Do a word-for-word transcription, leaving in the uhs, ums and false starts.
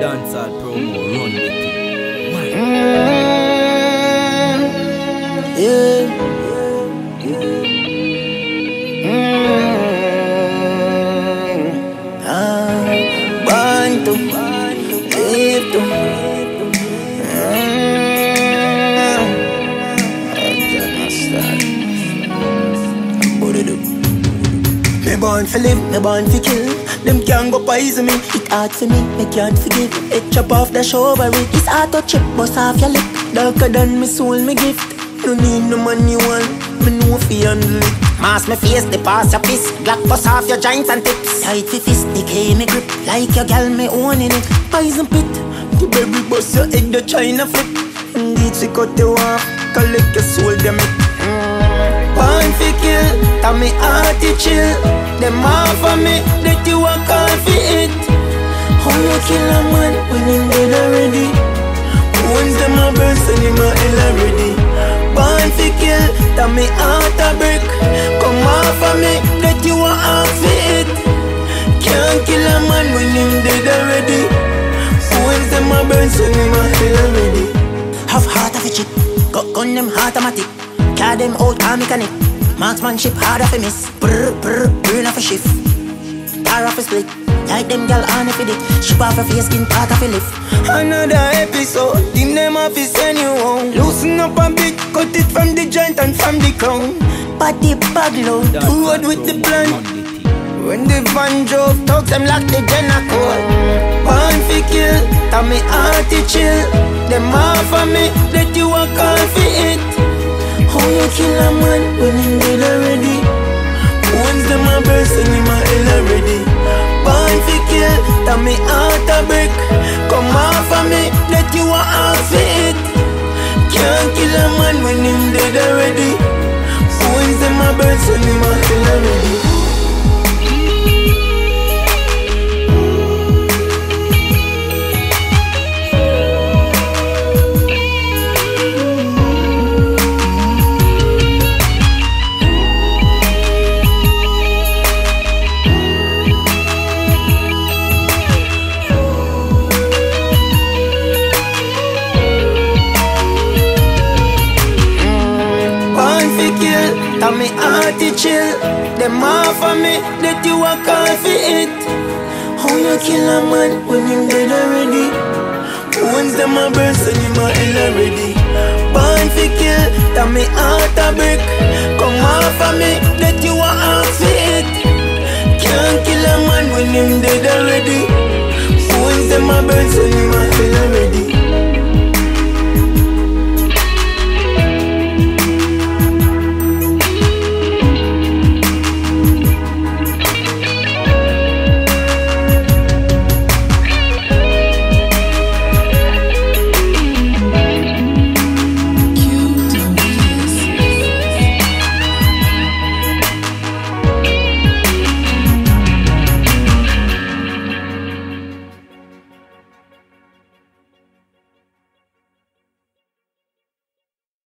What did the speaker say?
dancehall promo, run the thing. Why? Mm, yeah. Mm, ah, born to live to. Me born for live, me born for kill. Them can't go poison me. It hard for me, me can't forgive. It chop off the shoulder. It's hard to chip, bust off your lip. Darker than me soul, me gift. No need no manual, me know fi handle it. Mask me face, the pass your fist. Black bust off your joints and tips. Tight fi fist, decay me grip. Like your gal, me owning it. Poison pit, the baby bust your egg, the China flip. Indeed, she cut you off, collect your soul, them it. Born fi kill, tell me heart to chill. Them off of me, that you a call fi it. How you kill a man when him dead already? Once them a burst and him a hell already. Born fi kill, tell me heart a break. Come off of me, that you a off fi it. Can't kill a man when him dead already. Once them a burst and him a hell already. Have heart of a chick, got gun them automatic. Car them old car mechanic. Marksmanship hard off a miss. Brr, brr, burn off a shift. Tar off a split. Like them gal on if it dick. Ship off a face, skin part of a lift. Another episode, team them off is send you home. Loosen up a bit, cut it from the joint and from the crown. Body bag load, road with the plan. When the van drove, talk them like the Jenna code. Born fi kill, tell me heart to chill. Them off of me, that you a call fi it. How you kill a man when him dead already? Once them a burst and him a hell already. Born fi kill, tell me heart a break. Come off of me, that you a off fi it. Can't kill a man when him dead already. Once them a burst and him a hell already. Tell me heart to chill. Them off of me, that you a call fi it. How you kill a man when him dead already? Once them a burst and him a hell already. Born fi kill, tell me heart a break. Come off of me, that you a off fi it. Can't kill a man when him dead already. Once them a burst and him a hell already.